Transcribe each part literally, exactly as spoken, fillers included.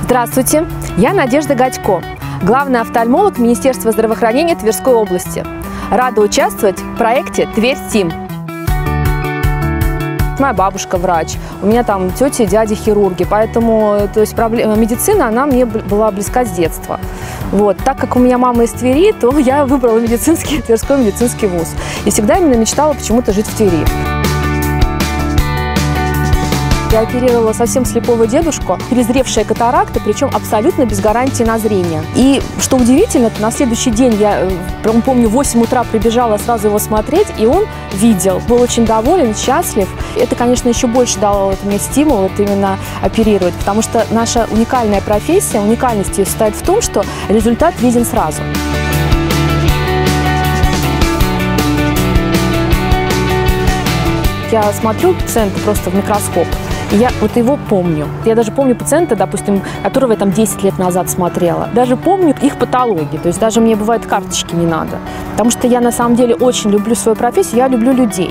Здравствуйте, я Надежда Гадько, главный офтальмолог Министерства здравоохранения Тверской области. Рада участвовать в проекте «Тверь-Тим». Моя бабушка врач, у меня там тети и дяди хирурги, поэтому то есть, проблема, медицина, она мне была близка с детства. Вот. Так как у меня мама из Твери, то я выбрала медицинский, Тверской медицинский вуз. И всегда именно мечтала почему-то жить в Твери. Я оперировала совсем слепого дедушку, перезревшая катаракта, причем абсолютно без гарантии на зрение. И что удивительно, на следующий день я, помню, в восемь утра прибежала сразу его смотреть, и он видел, был очень доволен, счастлив. Это, конечно, еще больше дало вот мне стимул вот именно оперировать, потому что наша уникальная профессия, уникальность ее состоит в том, что результат виден сразу. Я смотрю пациента просто в микроскоп, и я вот его помню. Я даже помню пациента, допустим, которого я там десять лет назад смотрела. Даже помню их патологии, то есть даже мне бывает карточки не надо. Потому что я на самом деле очень люблю свою профессию, я люблю людей.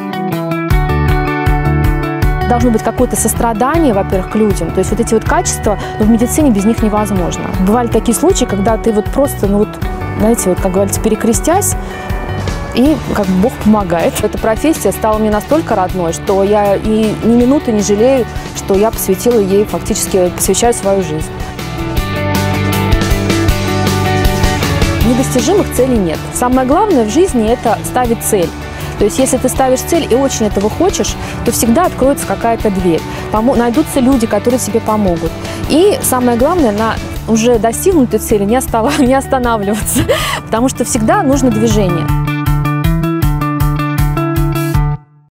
Должно быть какое-то сострадание, во-первых, к людям. То есть вот эти вот качества, но в медицине без них невозможно. Бывали такие случаи, когда ты вот просто, ну вот, знаете, вот, как говорится, перекрестясь, и как бы Бог помогает. Эта профессия стала мне настолько родной, что я и ни минуты не жалею, что я посвятила ей, фактически посвящаю свою жизнь. Недостижимых целей нет. Самое главное в жизни – это ставить цель. То есть если ты ставишь цель и очень этого хочешь, то всегда откроется какая-то дверь. Помо- найдутся люди, которые тебе помогут. И самое главное, на уже достигнутой цели не, остав- не останавливаться, потому что всегда нужно движение.